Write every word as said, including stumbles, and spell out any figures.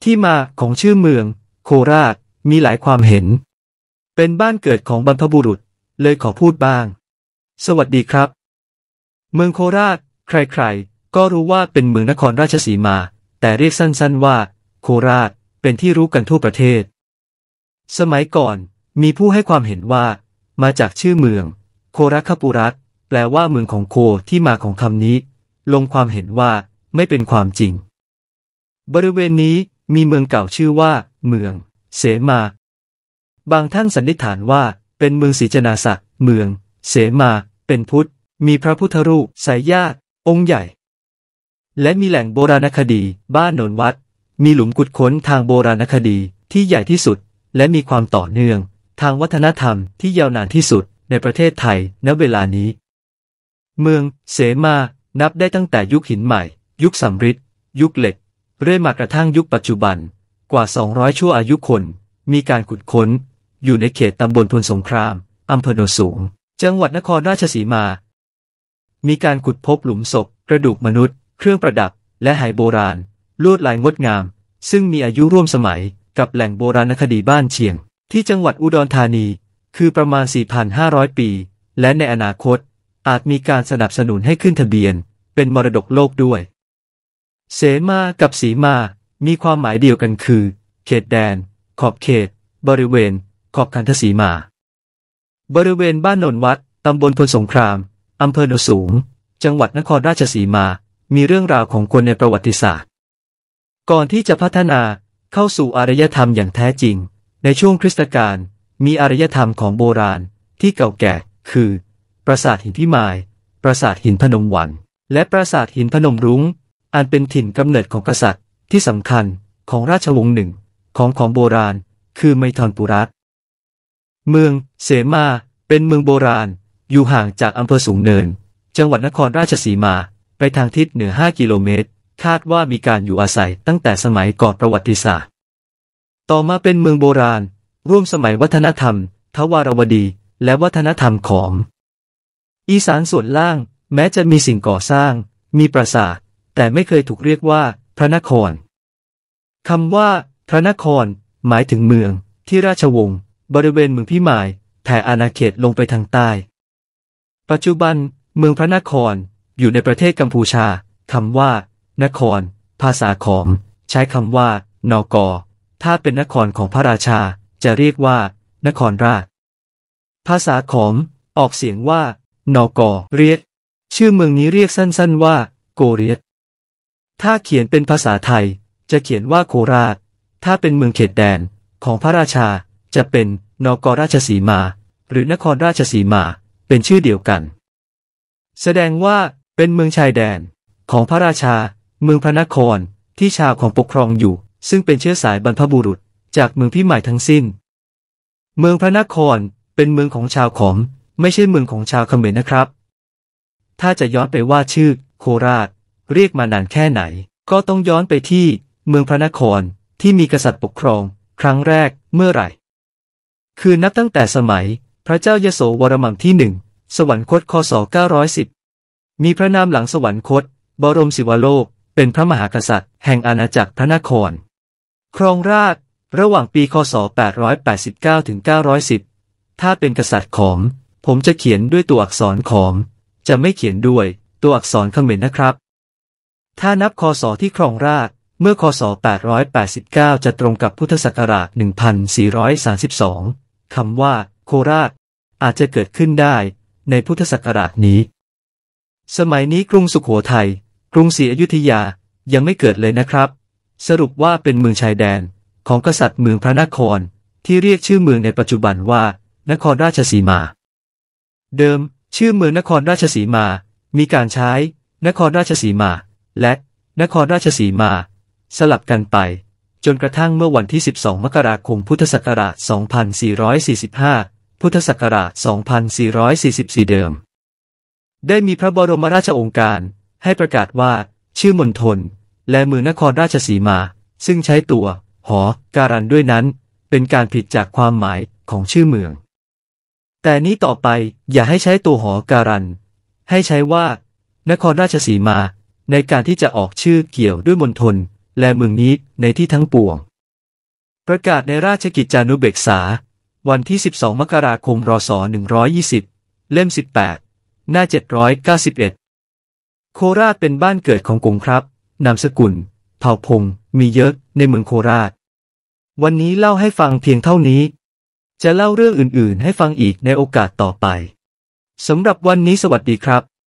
ที่มาของชื่อเมืองโคราชมีหลายความเห็นเป็นบ้านเกิดของบรรพบุรุษเลยขอพูดบ้างสวัสดีครับเมืองโคราชใครๆก็รู้ว่าเป็นเมืองนครราชสีมาแต่เรียกสั้นๆว่าโคราชเป็นที่รู้กันทั่วประเทศสมัยก่อนมีผู้ให้ความเห็นว่ามาจากชื่อเมืองโคราคปุรัตแปลว่าเมืองของโคที่มาของคำนี้ลงความเห็นว่าไม่เป็นความจริงบริเวณนี้มีเมืองเก่าชื่อว่าเมืองเสมาบางท่านสันนิษฐานว่าเป็นเมืองศรีจนาศักดิ์เมืองเสมาเป็นพุทธมีพระพุทธรูปสายญาติองค์ใหญ่และมีแหล่งโบราณคดีบ้านโนนวัดมีหลุมขุดค้นทางโบราณคดีที่ใหญ่ที่สุดและมีความต่อเนื่องทางวัฒนธรรมที่ยาวนานที่สุดในประเทศไทยณเวลานี้เมืองเสมานับได้ตั้งแต่ยุคหินใหม่ยุคสำริดยุคเหล็กเรื่อยมากระทั่งยุคปัจจุบันกว่าสองร้อยชั่วอายุคนมีการขุดค้นอยู่ในเขตตำบลพลสงครามอำเภอโนนสูงจังหวัดนครราชสีมามีการขุดพบหลุมศพกระดูกมนุษย์เครื่องประดับและไหโบราณลวดลายงดงามซึ่งมีอายุร่วมสมัยกับแหล่งโบราณคดีบ้านเชียงที่จังหวัดอุดรธานีคือประมาณ สี่พันห้าร้อย ปีและในอนาคตอาจมีการสนับสนุนให้ขึ้นทะเบียนเป็นมรดกโลกด้วยเสมากับสีมามีความหมายเดียวกันคือเขตแดนขอบเขตบริเวณขอบคันธสีมาบริเวณบ้านโนนวัดตำบลพลสงครามอำเภอโนนสูงจังหวัดนครราชสีมามีเรื่องราวของคนในประวัติศาสตร์ก่อนที่จะพัฒนาเข้าสู่อารยธรรมอย่างแท้จริงในช่วงคริสตกาลมีอารยธรรมของโบราณที่เก่าแก่คือปราสาทหินพิมายปราสาทหินพนมวันและปราสาทหินพนมรุ้งอันเป็นถิ่นกำเนิดของกษัตริย์ที่สำคัญของราชวงศ์หนึ่งของของโบราณคือไมทรปุรัตเมืองเสมาเป็นเมืองโบราณอยู่ห่างจากอำเภอสูงเนินจังหวัดนครราชสีมาไปทางทิศเหนือห้ากิโลเมตรคาดว่ามีการอยู่อาศัยตั้งแต่สมัยก่อนประวัติศาสตร์ต่อมาเป็นเมืองโบราณร่วมสมัยวัฒนธรรมทวารวดีและวัฒนธรรมของอีสานส่วนล่างแม้จะมีสิ่งก่อสร้างมีปราสาทแต่ไม่เคยถูกเรียกว่าพระนครคำว่าพระนครหมายถึงเมืองที่ราชวงศ์บริเวณเมืองพิมายแผ่อาณาเขตลงไปทางใต้ปัจจุบันเมืองพระนครอยู่ในประเทศกัมพูชาคำว่านครภาษาขอมใช้คำว่านกถ้าเป็นนครของพระราชาจะเรียกว่านครราชภาษาขอมออกเสียงว่านกเรียดชื่อเมืองนี้เรียกสั้นๆว่าโกเรียดถ้าเขียนเป็นภาษาไทยจะเขียนว่าโคราชถ้าเป็นเมืองเขตแดนของพระราชาจะเป็นนกราชสีมาหรือนครราชสีมาเป็นชื่อเดียวกันแสดงว่าเป็นเมืองชายแดนของพระราชาเมืองพระนครที่ชาวของปกครองอยู่ซึ่งเป็นเชื้อสายบรรพบุรุษจากเมืองพิมายทั้งสิ้นเมืองพระนครเป็นเมืองของชาวขอมไม่ใช่เมืองของชาวเขมรนะครับถ้าจะย้อนไปว่าชื่อโคราชเรียกมานานแค่ไหนก็ต้องย้อนไปที่เมืองพระนครที่มีกษัตริย์ปกครองครั้งแรกเมื่อไหร่คือนับตั้งแต่สมัยพระเจ้ายโสวรมันที่หนึ่งสวรรคตคศเก้าร้อยสิบมีพระนามหลังสวรรคตบรมศิวโลกเป็นพระมหากษัตริย์แห่งอาณาจักรพระนครครองราชย์ระหว่างปีคศแปดร้อยแปดสิบเก้าถึงเก้าร้อยสิบถ้าเป็นกษัตริย์ขอมผมจะเขียนด้วยตัวอักษรขอมจะไม่เขียนด้วยตัวอักษรเขมรนะครับถ้านับคศที่ครองราชย์เมื่อคศแปดร้อยแปดสิบเก้าจะตรงกับพุทธศักราชหนึ่งพันสี่ร้อยสามสิบสองคำว่าโคราชอาจจะเกิดขึ้นได้ในพุทธศักราชนี้สมัยนี้กรุงสุโขทัยกรุงศรีอยุธยายังไม่เกิดเลยนะครับสรุปว่าเป็นเมืองชายแดนของกษัตริย์เมืองพระนครที่เรียกชื่อเมืองในปัจจุบันว่านครราชสีมาเดิมชื่อเมืองนครราชสีมามีการใช้นครราชสีมาและนครราชสีมาสลับกันไปจนกระทั่งเมื่อวันที่สิบสองมกราคมพุทธศักราชสองพันสี่ร้อยสี่สิบห้าพุทธศักราชสองพันสี่ร้อยสี่สิบสี่เดิมได้มีพระบรมราชโองการให้ประกาศว่าชื่อมณฑลและเมืองนครราชสีมาซึ่งใช้ตัวหอการันด้วยนั้นเป็นการผิดจากความหมายของชื่อเมืองแต่นี้ต่อไปอย่าให้ใช้ตัวหอการันให้ใช้ว่านครราชสีมาในการที่จะออกชื่อเกี่ยวด้วยมณฑลและเมืองนี้ในที่ทั้งปวงประกาศในราชกิจจานุเบกษาวันที่สิบสองมกราคมรศหนึ่งร้อยยี่สิบเล่มสิบแปดหน้าเจ็ดร้อยเก้าสิบเอ็ดโคราชเป็นบ้านเกิดของกงครับนามสกุลเผ่าพงศ์มีเยอะในเมืองโคราชวันนี้เล่าให้ฟังเพียงเท่านี้จะเล่าเรื่องอื่นๆให้ฟังอีกในโอกาสต่อไปสำหรับวันนี้สวัสดีครับ